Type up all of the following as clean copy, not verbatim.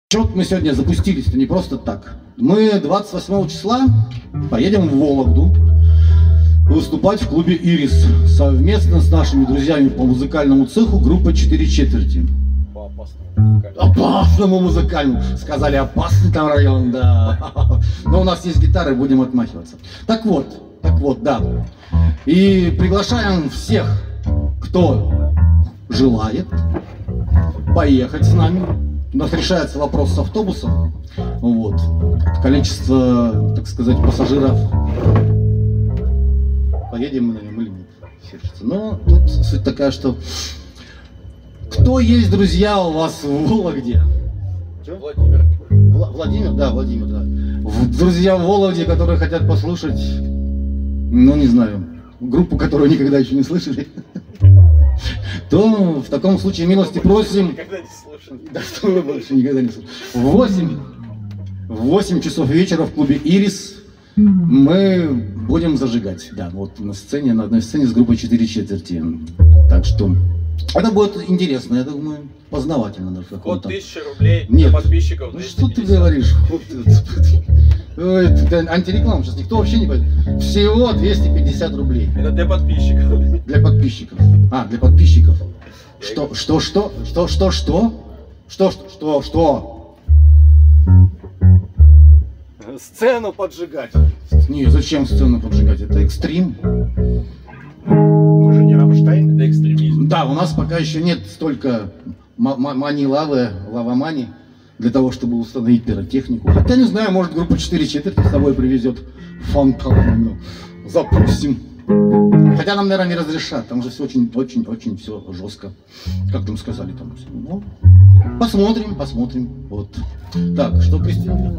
Чё-то мы сегодня запустились-то не просто так. Мы 28 числа поедем в Вологду выступать в клубе «Ирис» совместно с нашими друзьями по музыкальному цеху группа «4 четверти». По опасному. Опасному музыкальному. Сказали, опасный там район, да. Но у нас есть гитары, будем отмахиваться. Так вот, да. И приглашаем всех, кто желает поехать с нами. У нас решается вопрос с автобусом. Вот. Количество, так сказать, пассажиров. Поедем мы на нем или нет. Но тут суть такая, что кто есть друзья у вас в Вологде? Владимир. Владимир, да. Друзья в Вологде, которые хотят послушать, ну не знаю, группу, которую никогда еще не слышали, то в таком случае милости просим. Никогда не слушал. Да что вы больше никогда не слушали. В 8 часов вечера в клубе «Ирис» мы будем зажигать. Да, вот на сцене, на одной сцене с группой «4 четверти». Так что это будет интересно, я думаю, познавательно даже. Вход 1000 рублей для подписчиков. Ну что ты говоришь? Ой, это антиреклама, сейчас никто вообще не пойдет. Всего 250 рублей. Это для подписчиков. Для подписчиков. А, для подписчиков. Что? Сцену поджигать. Не, зачем сцену поджигать? Это экстрим. Вы же не Рамштайн? Это экстремизм. Да, у нас пока еще нет столько лава-мани для того, чтобы установить пиротехнику. Хотя не знаю, может группа 4 четверти с собой привезет фонтан. Запустим. Хотя нам, наверное, не разрешат. Там же все очень все жестко. Как там сказали там. Ну, посмотрим. Вот. Так, что Кристина?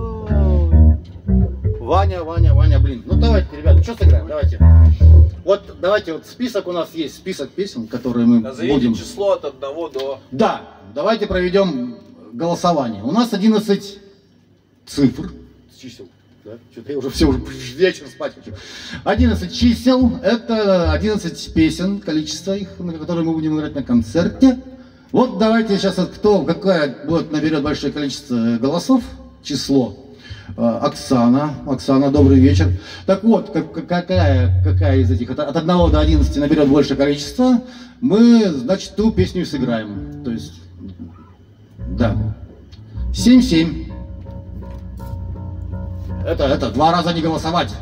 Ваня, блин. Ну давайте, ребята, что сыграем? Давайте. Вот давайте, вот список у нас есть, список песен, которые мы Назовите будем... число от 1 до... Да, давайте проведем голосование. У нас 11 цифр. Чисел. Да? Что-то я уже все, уже вечер спать хочу. 11 чисел, это 11 песен, количество их, на которые мы будем играть на концерте. Вот давайте сейчас, какая наберет большое количество голосов, число. Оксана, добрый вечер. Так вот, какая из этих, от 1 до 11 наберет большее количество, мы, значит, ту песню сыграем. То есть, да. 7-7. Это 2 раза не голосовать.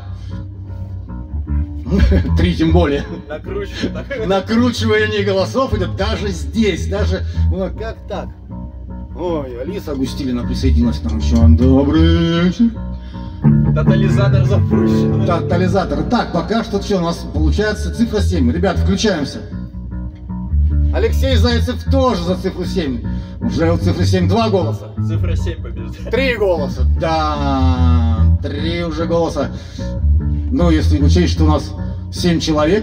3 тем более. Накручивание голосов идет даже здесь, даже, ну, как так? Ой, Алиса Густилина присоединилась к нам еще. Добрый вечер. Тотализатор запущен. Тотализатор. Так, пока что у нас получается цифра 7. Ребят, включаемся. Алексей Зайцев тоже за цифру 7. Уже у цифры 7 2 голоса. Цифра 7 побеждает. 3 голоса. Да, 3 уже голоса. Ну, если учесть, что у нас 7 человек.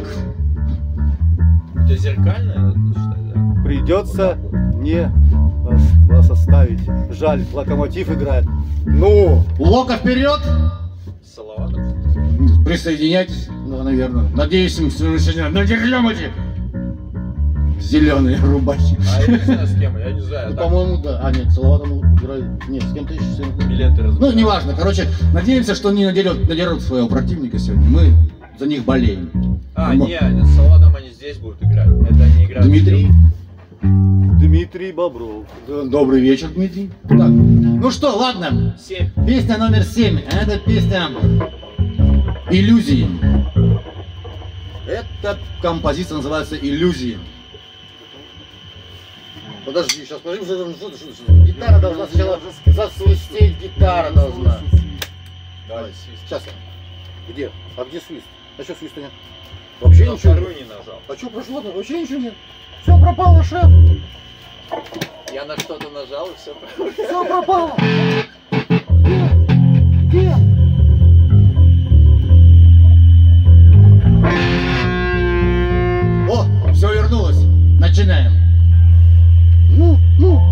У тебя зеркальное, считай, да? Придется не вас оставить. Жаль, Локомотив играет. Ну, Лока вперед! Салаватов. Присоединяйтесь, ну, наверное. Надеюсь, мы сегодня надерем эти зеленые рубахи. А я не знаю с кем, я не знаю. Ну, по-моему, да. А, нет, Салаватов играет. Нет, с кем-то еще. Билеты Ну, неважно. Короче, надеемся, что они надерут своего противника сегодня. Мы за них болеем. А, нет, с Салаватом они здесь будут играть. Это они играют. Дмитрий Бобров. Добрый вечер, Дмитрий. Так, ну что, ладно. 7. Песня номер 7. Это песня «Иллюзии». Эта композиция называется «Иллюзии». Подожди, сейчас подожди, что гитара должна сначала засвистеть, гитара должна. Давай, свист. Сейчас. Где? А где свист? А что свиста нет? Вообще Я ничего вторую нет. не нажал. А что прошло? Вообще ничего нет. Все пропало, шеф. Я на что-то нажал и все пропало. Все пропало. Где? О, все вернулось. Начинаем. Ну.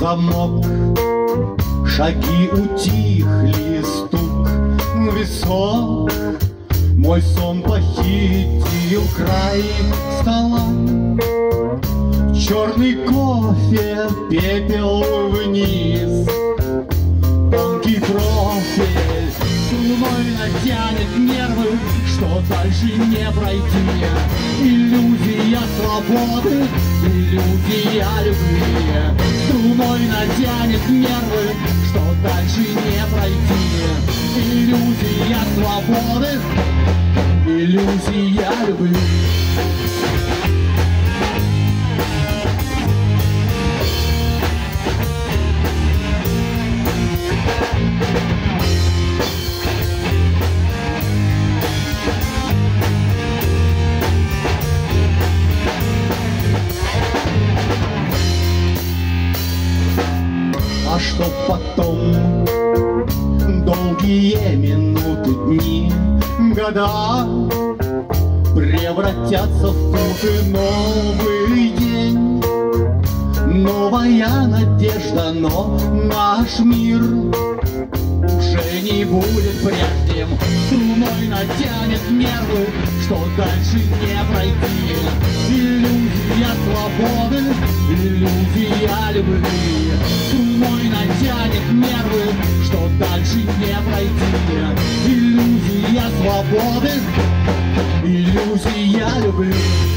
замок, шаги утихли, стук висок. Мой сон похитил край стола, черный кофе, пепел вниз. Тонкий профиль струной натянет нервы, что дальше не пройти. Иллюзия свободы, иллюзия любви. Струной натянет нервы, что дальше не пройти. Иллюзия свободы, иллюзия любви. А что потом? Долгие минуты, дни, года превратятся в тут и новый день. Новая надежда, но наш мир уже не будет прежним. Струной натянет нервы, что дальше не пройти. Иллюзия свободы, иллюзия любви. Струной натянет нервы, что дальше не пройти. Иллюзия свободы, иллюзия любви.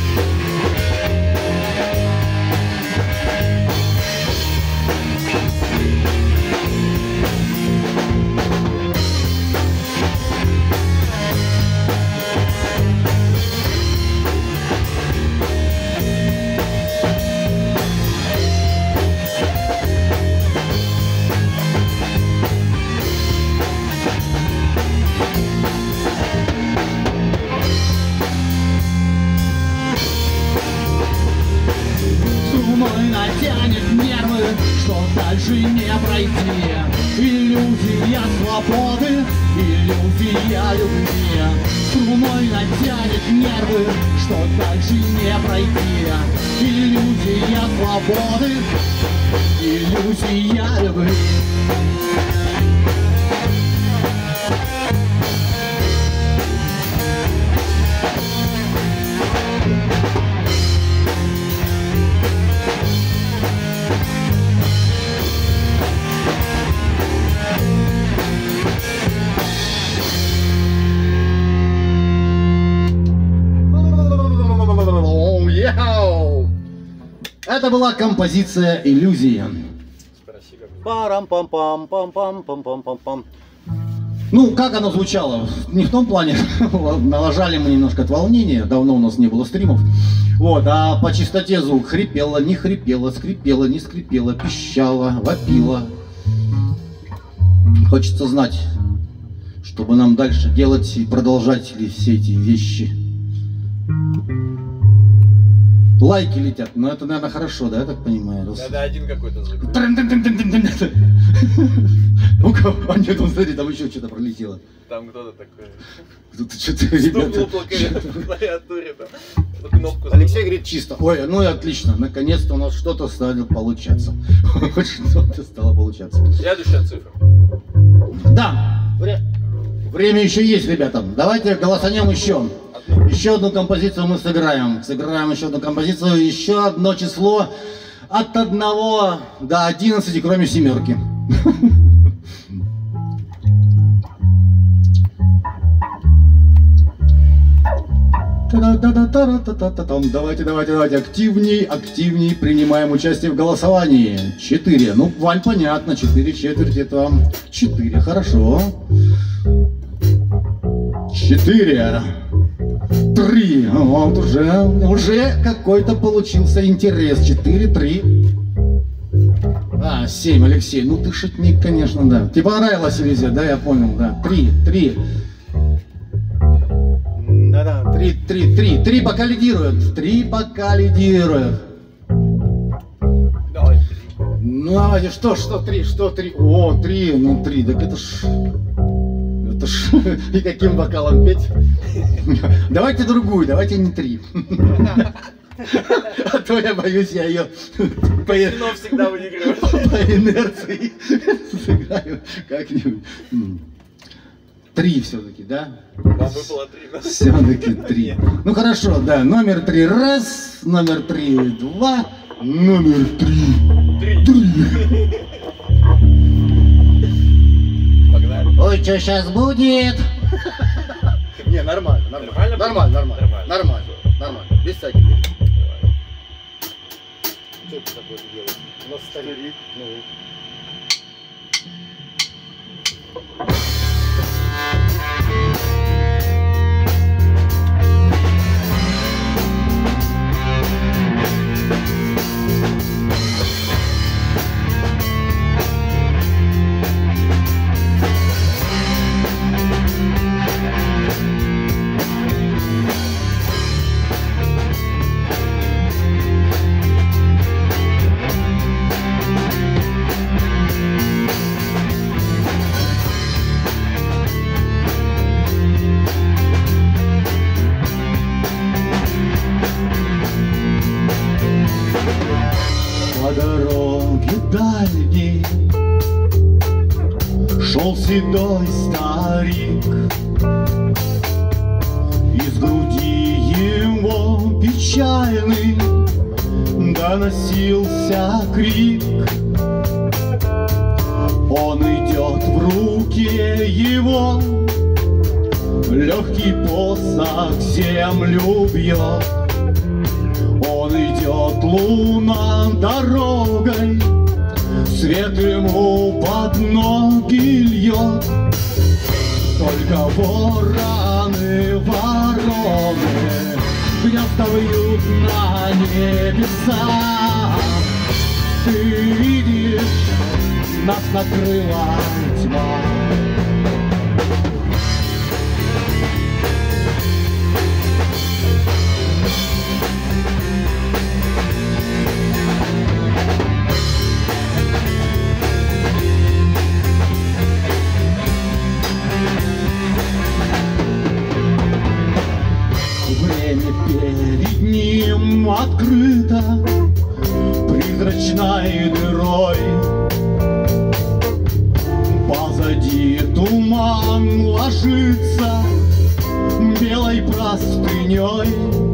Натянет нервы, что дальше не пройти. Иллюзия свободы, иллюзия любви. Струной натянет нервы, что дальше не пройти. Иллюзия свободы, иллюзия любви. Это была композиция «Иллюзия». Парам-пам-пам-пам-пам-пам-пам-пам. Ну, как оно звучало? Не в том плане, налажали мы немножко от волнения, давно у нас не было стримов. Вот, а по чистоте звук хрипело, не хрипело, скрипело, не скрипело, пищало, вопило. Хочется знать, чтобы нам дальше делать и продолжать ли все эти вещи. Лайки летят, но это, наверное, хорошо, да, я так понимаю? Надо один какой-то звук. Ну-ка, а нет, смотри, там еще что-то пролетело. Там кто-то такой. Кто-то что-то, ребята. Стукнул по клавиатуре, там. Кнопку. Алексей говорит чисто. Ой, ну и отлично, наконец-то у нас что-то стало получаться. Хоть что-то стало получаться. Следующая цифра. Да, время еще есть, ребята. Давайте голосанем еще. Еще одну композицию мы сыграем. Сыграем еще одну композицию. Еще одно число от 1 до 11, кроме семерки. Давайте, активней принимаем участие в голосовании. 4. Ну, Валь, понятно, 4 четверти, это вам 4, хорошо. 4. 3. Вот уже какой-то получился интерес. 4, 3. 7, Алексей. Ну ты шутник, конечно, да. Тебе понравилось, Иллюзия, да, я понял, да. 3. Да-да. 3 пока лидируют. 3 пока лидируют. Давай 3. Ну давайте, что 3? О, 3, ну 3, так это ж и каким вокалом петь? Давайте другую, давайте не 3. А то я боюсь, я ее по Кино всегда выигрывает. инерции сыграю как-нибудь. 3 все-таки, да? Вам выпало 3, да? Все-таки 3. Ну хорошо, да. Номер 3 раз, номер 3 2, номер 3 3. Погнали. Ой, что сейчас будет? Не, нормально, Нормально? нормально. Без всяких. Что ты такое делаешь? У нас старик. По дороге дальней шел седой старик, из груди его печальный доносился крик. Он идет, в руке его легкий посох землю бьет. Он идет, луна дорогой, свет ему под ноги льет. Только вороны, вороны гнезда вьют на небесах. Ты видишь, нас накрыла тьма. Перед ним открыто призрачной дырой. Позади туман ложится белой простыней.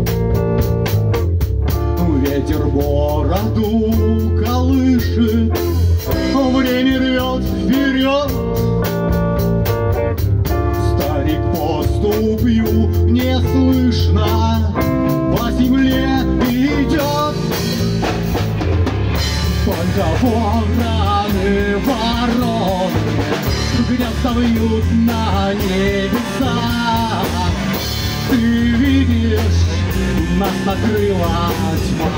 Ветер бороду колышет, время рвет вперед. Старик поступью неслышно по земле идет. Только вороны, вороны гнезда вьют на небесах. Ты видишь, нас накрыла тьма.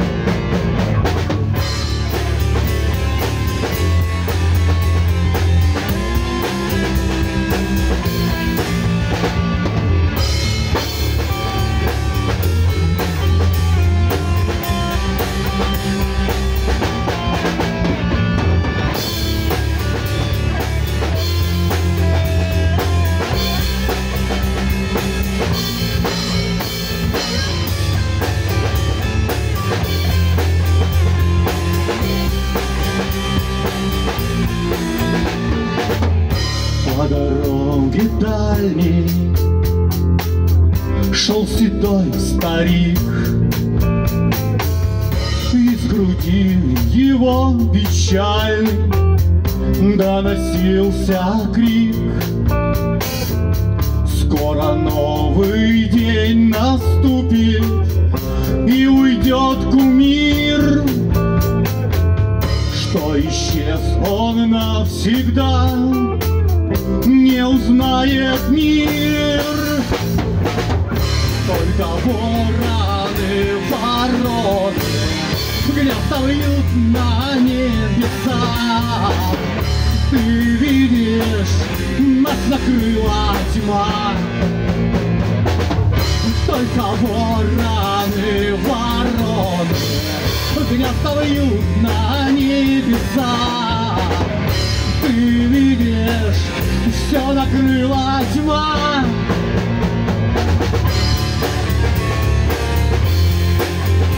По дороге дальней шел седой старик, из груди его печальный доносился крик. Скоро новый день наступит и уйдет кумир, что исчез он навсегда, не узнает мир. Только вороны, вороны гнезда вьют на небесах. Ты видишь, нас накрыла тьма. Только вороны, вороны гнезда вьют на небесах. Ты видишь, все накрыла тьма.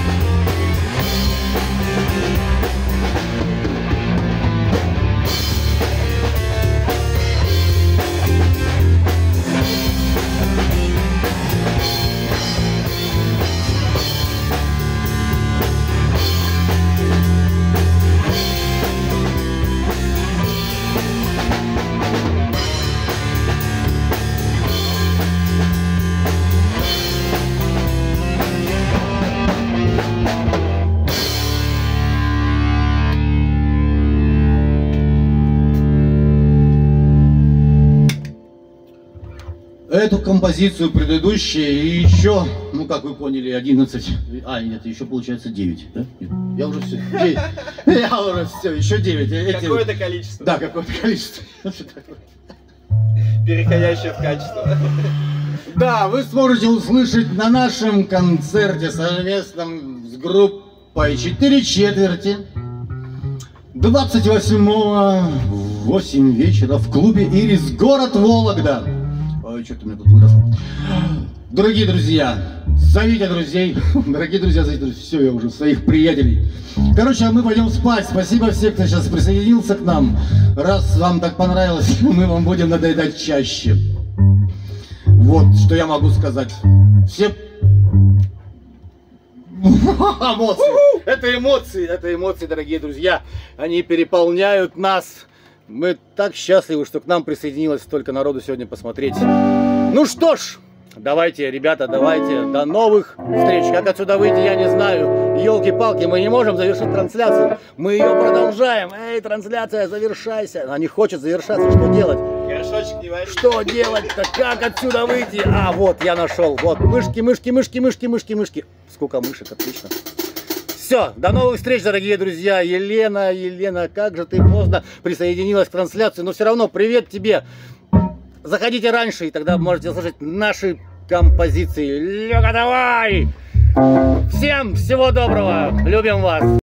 эту композицию предыдущие и еще, ну как вы поняли, 11, нет, еще получается 9, да? Нет, я уже все, 9, я уже все, еще 9. Какое-то количество. Да, какое-то количество. Переходящее в качество. Да, вы сможете услышать на нашем концерте совместном с группой 4/4 28-го в 8 вечера в клубе «Ирис», город Вологда. Ой, что-то у меня тут выросло. Дорогие друзья, зовите друзей. Дорогие друзья, зовите друзей. Все, я уже своих приятелей. Короче, а мы пойдем спать. Спасибо всем, кто сейчас присоединился к нам. Раз вам так понравилось, мы вам будем надоедать чаще. Вот, что я могу сказать. Все... Эмоции, это эмоции, дорогие друзья. Они переполняют нас. Мы так счастливы, что к нам присоединилось столько народу сегодня посмотреть. Ну что ж, давайте, ребята, давайте, до новых встреч. Как отсюда выйти, я не знаю. Елки-палки, мы не можем завершить трансляцию. Мы ее продолжаем. Эй, трансляция, завершайся. Она не хочет завершаться, что делать? Горшочек не варит. Что делать-то? Как отсюда выйти? А, вот, я нашел. Вот, мышки. Сколько мышек, отлично. Все, до новых встреч, дорогие друзья. Елена, как же ты поздно присоединилась к трансляции. Но все равно привет тебе. Заходите раньше, и тогда можете услышать наши композиции. Лёга, давай! Всем всего доброго. Любим вас.